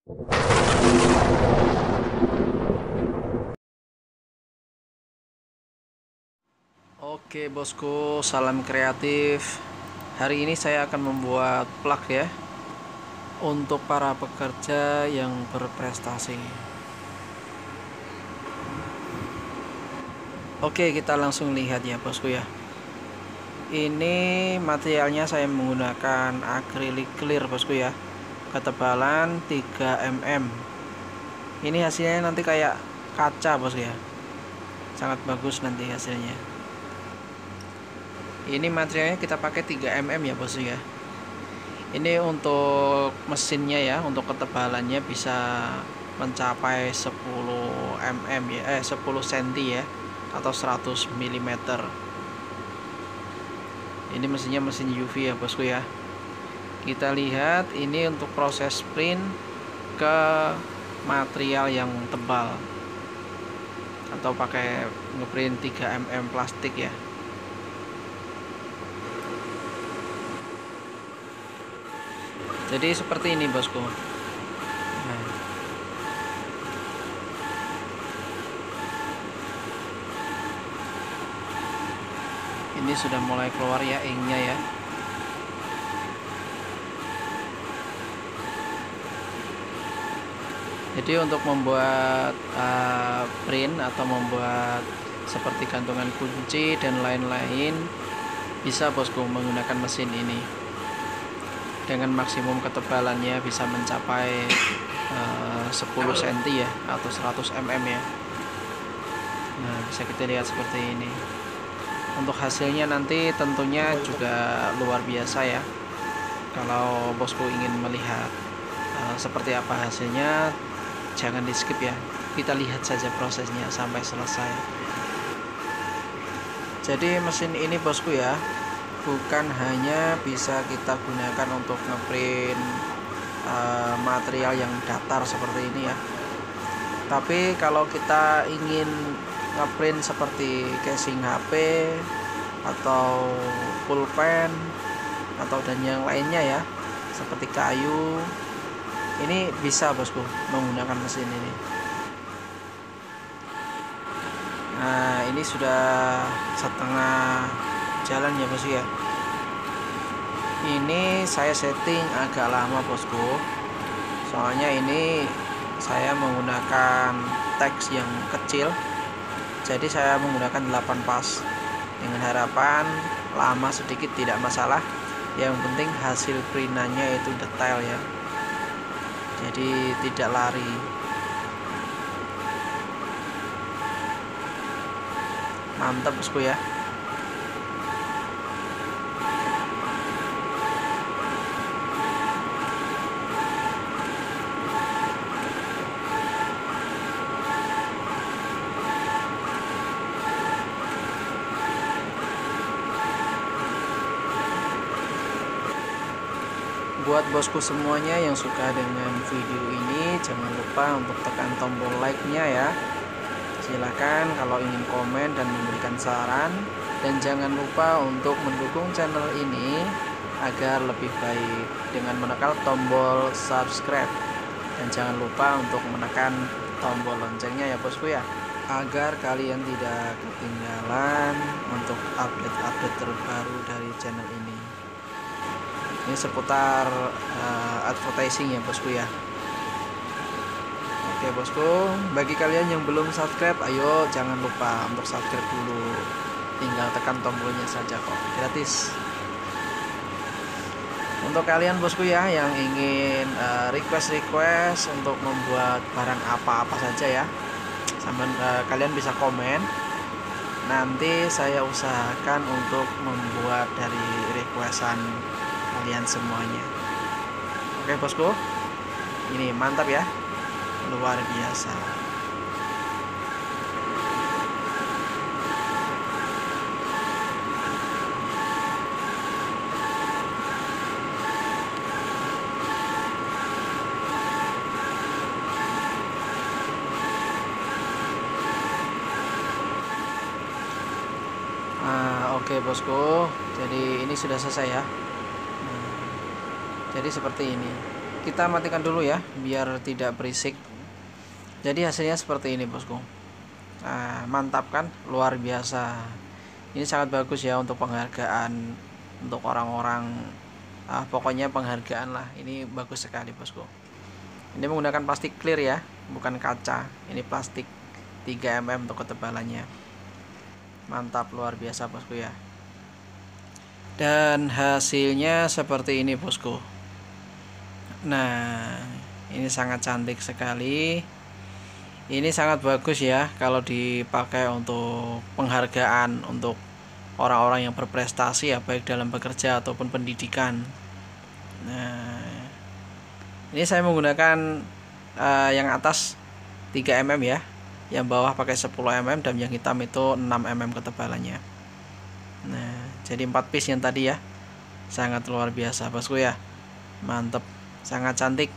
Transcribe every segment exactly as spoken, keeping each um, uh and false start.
Oke bosku, salam kreatif. Hari ini saya akan membuat plug ya, untuk para pekerja yang berprestasi. Oke, kita langsung lihat ya bosku ya. Ini materialnya saya menggunakan acrylic clear bosku ya, ketebalan tiga milimeter. Ini hasilnya nanti kayak kaca bosku ya, sangat bagus nanti hasilnya. Ini materialnya kita pakai tiga milimeter ya bosku ya. Ini untuk mesinnya ya, untuk ketebalannya bisa mencapai sepuluh milimeter ya, eh sepuluh sentimeter ya, atau seratus milimeter. Ini mesinnya mesin U V ya bosku ya. Kita lihat ini untuk proses print ke material yang tebal, atau pakai ngeprint tiga milimeter plastik ya. Jadi seperti ini bosku. Nah, ini sudah mulai keluar ya inknya ya. Jadi untuk membuat uh, print atau membuat seperti gantungan kunci dan lain-lain, bisa bosku menggunakan mesin ini. Dengan maksimum ketebalannya bisa mencapai uh, sepuluh sentimeter ya, atau seratus milimeter ya. Nah, bisa kita lihat seperti ini. Untuk hasilnya nanti tentunya juga luar biasa ya. Kalau bosku ingin melihat uh, seperti apa hasilnya, jangan di skip ya, kita lihat saja prosesnya sampai selesai. Jadi mesin ini bosku ya, bukan hanya bisa kita gunakan untuk ngeprint uh, material yang datar seperti ini ya, tapi kalau kita ingin ngeprint seperti casing H P atau pulpen atau dan yang lainnya ya, seperti kayu, ini bisa bosku menggunakan mesin ini. Nah, ini sudah setengah jalan ya bosku ya. Ini saya setting agak lama bosku, soalnya ini saya menggunakan teks yang kecil, jadi saya menggunakan delapan pas, dengan harapan lama sedikit tidak masalah, yang penting hasil printannya itu detail ya, jadi tidak lari. Mantap bosku ya. Buat bosku semuanya yang suka dengan video ini, jangan lupa untuk tekan tombol like-nya ya. Silahkan kalau ingin komen dan memberikan saran, dan jangan lupa untuk mendukung channel ini agar lebih baik dengan menekan tombol subscribe, dan jangan lupa untuk menekan tombol loncengnya ya bosku ya, agar kalian tidak ketinggalan untuk update-update terbaru dari channel ini. Ini seputar uh, advertising ya bosku ya. Oke bosku, bagi kalian yang belum subscribe, ayo jangan lupa untuk subscribe dulu. Tinggal tekan tombolnya saja kok, gratis. Untuk kalian bosku ya yang ingin uh, request-request untuk membuat barang apa-apa saja ya, sambil uh, kalian bisa komen. Nanti saya usahakan untuk membuat dari requestan kalian semuanya. Oke bosku, ini mantap ya, luar biasa. Nah, oke bosku, jadi ini sudah selesai ya. Nah, jadi seperti ini. kita matikan dulu ya biar tidak berisik. Jadi hasilnya seperti ini bosku. Nah, mantap kan, luar biasa. Ini sangat bagus ya untuk penghargaan untuk orang-orang, ah, pokoknya penghargaan lah. Ini bagus sekali bosku. Ini menggunakan plastik clear ya, bukan kaca. Ini plastik tiga milimeter untuk ketebalannya. Mantap, luar biasa bosku ya. Dan hasilnya seperti ini bosku. Nah, ini sangat cantik sekali. Ini sangat bagus ya kalau dipakai untuk penghargaan untuk orang-orang yang berprestasi ya, baik dalam bekerja ataupun pendidikan. Nah, ini saya menggunakan uh, yang atas tiga milimeter ya, yang bawah pakai sepuluh milimeter, dan yang hitam itu enam milimeter ketebalannya. Nah, jadi empat piece yang tadi ya, sangat luar biasa bosku ya, mantep, sangat cantik.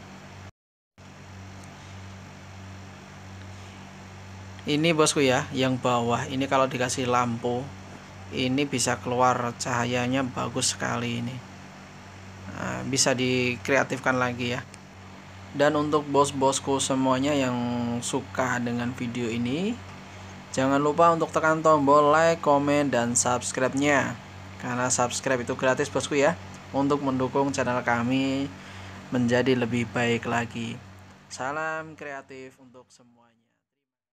Ini bosku ya, yang bawah ini kalau dikasih lampu ini bisa keluar cahayanya bagus sekali ini. Nah, bisa dikreatifkan lagi ya. Dan untuk bos-bosku semuanya yang suka dengan video ini, jangan lupa untuk tekan tombol like, komen, dan subscribe-nya. Karena subscribe itu gratis bosku ya, untuk mendukung channel kami menjadi lebih baik lagi. Salam kreatif untuk semuanya.